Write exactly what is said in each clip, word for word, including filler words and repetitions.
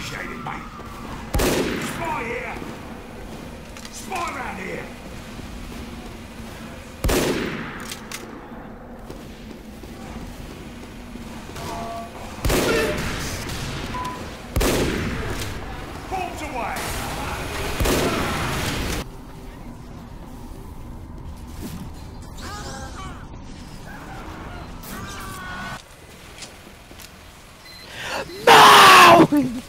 appreciate it, mate. Spy here! Spy around here! Bombs away! No!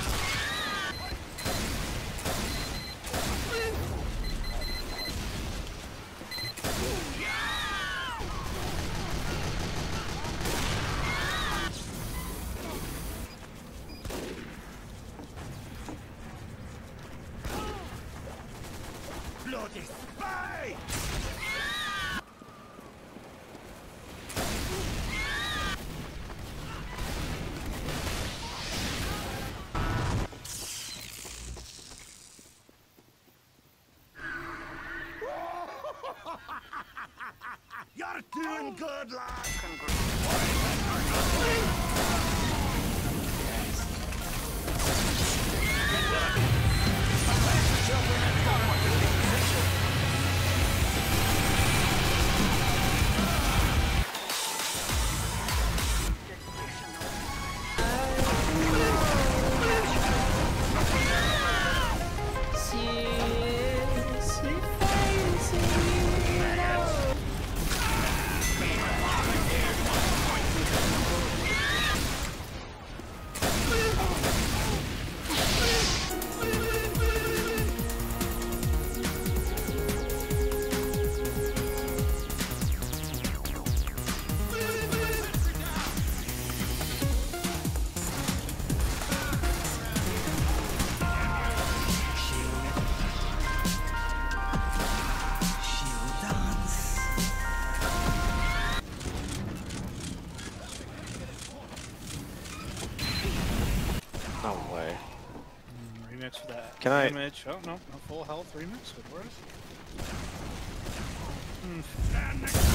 Bloody spy! You're doing good, lad! No way. Mm, remix for that. Can I- Damage. Oh no, no full health remix would work. Mm.